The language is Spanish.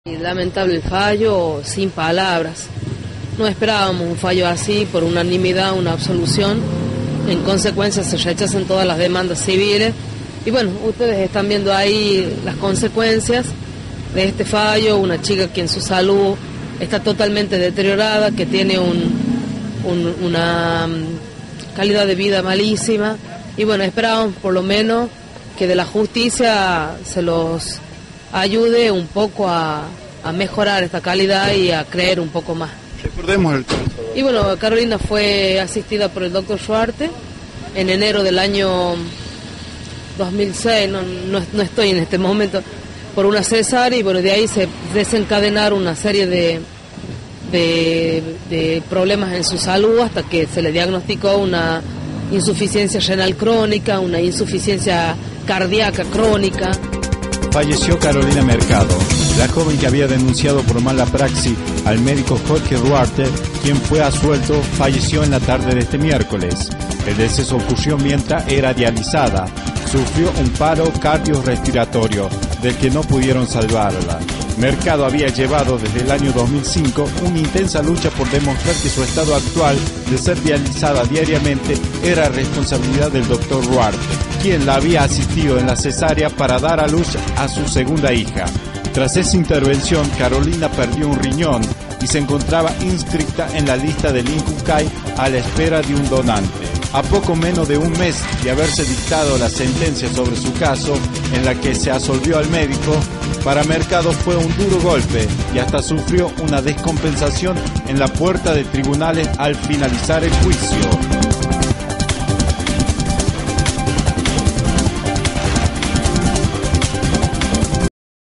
Lamentable el fallo, sin palabras. No esperábamos un fallo así, por unanimidad, una absolución. En consecuencia se rechazan todas las demandas civiles. Y bueno, ustedes están viendo ahí las consecuencias de este fallo. Una chica que en su salud está totalmente deteriorada, que tiene una calidad de vida malísima. Y bueno, esperábamos por lo menos que de la justicia se los ayude un poco a mejorar esta calidad y a creer un poco más. Recordemos el caso. Y bueno, Carolina fue asistida por el doctor Schwartz en enero del año 2006, no estoy en este momento, por una cesárea, y bueno, de ahí se desencadenaron una serie de problemas en su salud hasta que se le diagnosticó una insuficiencia renal crónica, una insuficiencia cardíaca crónica. Falleció Carolina Mercado, la joven que había denunciado por mala praxis al médico Jorge Duarte, quien fue absuelto, falleció en la tarde de este miércoles. El deceso ocurrió mientras era dializada. Sufrió un paro cardiorrespiratorio, del que no pudieron salvarla. Mercado había llevado desde el año 2005 una intensa lucha por demostrar que su estado actual de ser dializada diariamente era responsabilidad del doctor Duarte, quien la había asistido en la cesárea para dar a luz a su segunda hija. Tras esa intervención, Carolina perdió un riñón y se encontraba inscrita en la lista del INCUCAI a la espera de un donante. A poco menos de un mes de haberse dictado la sentencia sobre su caso, en la que se absolvió al médico, para Mercado fue un duro golpe y hasta sufrió una descompensación en la puerta de tribunales al finalizar el juicio.